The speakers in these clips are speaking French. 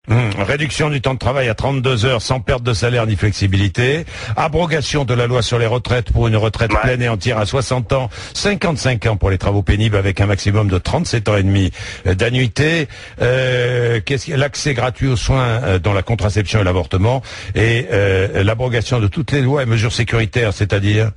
Réduction du temps de travail à 32 heures sans perte de salaire ni flexibilité. Abrogation de la loi sur les retraites pour une retraite pleine et entière à 60 ans, 55 ans pour les travaux pénibles avec un maximum de 37 ans et demi d'annuité. L'accès gratuit aux soins dans la contraception et l'avortement et l'abrogation de toutes les lois et mesures sécuritaires, c'est-à-dire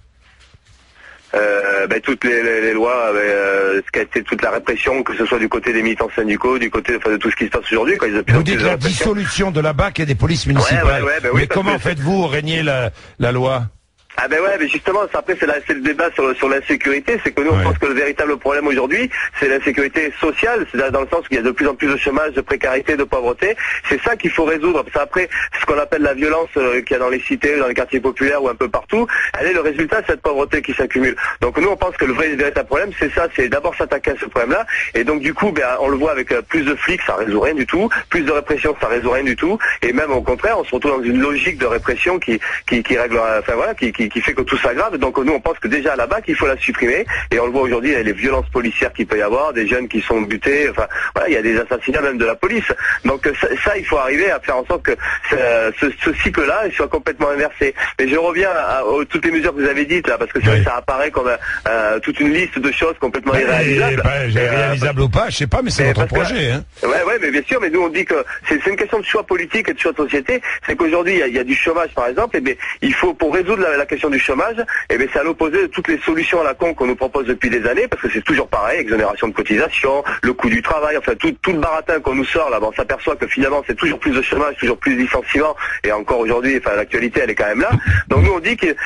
toutes les lois, c'est toute la répression, que ce soit du côté des militants syndicaux, du côté de tout ce qui se passe aujourd'hui. Vous dites la dissolution de la BAC et des polices municipales. Mais comment faites-vous régner la loi ? Mais justement, après c'est le débat sur l'insécurité, c'est que nous on pense que le véritable problème aujourd'hui, c'est l'insécurité sociale, c'est dans le sens qu'il y a de plus en plus de chômage, de précarité, de pauvreté. C'est ça qu'il faut résoudre. Parce qu'après, ce qu'on appelle la violence qu'il y a dans les cités, dans les quartiers populaires ou un peu partout, elle est le résultat de cette pauvreté qui s'accumule. Donc nous on pense que le véritable problème, c'est ça, c'est d'abord s'attaquer à ce problème-là. Et donc du coup, on le voit avec plus de flics, ça résout rien du tout, plus de répression, ça résout rien du tout. Et même au contraire, on se retrouve dans une logique de répression qui règle, qui fait que tout s'aggrave. Donc nous on pense que déjà à la BAC il faut la supprimer, et on le voit aujourd'hui, il y a les violences policières qu'il peut y avoir, des jeunes qui sont butés, il y a des assassinats même de la police. Donc ça il faut arriver à faire en sorte que ce cycle-là soit complètement inversé. Mais je reviens à toutes les mesures que vous avez dites là, parce que c'est vrai que ça apparaît comme toute une liste de choses complètement irréalisables. Réalisable ou pas, je sais pas, mais c'est votre projet. Mais bien sûr, mais nous on dit que c'est une question de choix politique et de choix de société. C'est qu'aujourd'hui il y a du chômage par exemple, et il faut, pour résoudre la question du chômage, c'est à l'opposé de toutes les solutions à la con qu'on nous propose depuis des années, parce que c'est toujours pareil, exonération de cotisation, le coût du travail, tout le baratin qu'on nous sort là, on s'aperçoit que finalement c'est toujours plus de chômage, toujours plus de licenciements, et encore aujourd'hui, l'actualité elle est quand même là. Donc nous on dit que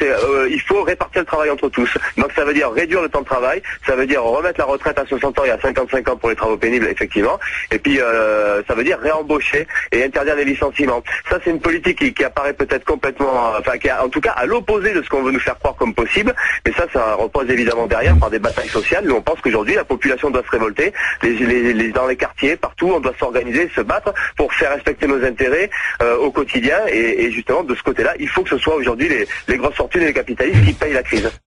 il faut répartir le travail entre tous. Donc ça veut dire réduire le temps de travail, ça veut dire remettre la retraite à 60 ans et à 55 ans pour les travaux pénibles, effectivement, et puis ça veut dire réembaucher et interdire les licenciements. Ça c'est une politique qui apparaît peut-être complètement, qui est en tout cas à l'opposé de ce qu'on veut nous faire croire comme possible, mais ça repose évidemment derrière par des batailles sociales. Nous on pense qu'aujourd'hui la population doit se révolter, dans les quartiers, partout, on doit s'organiser, se battre pour faire respecter nos intérêts au quotidien, et justement de ce côté-là, il faut que ce soit aujourd'hui les grosses fortunes et les capitalistes qui payent la crise.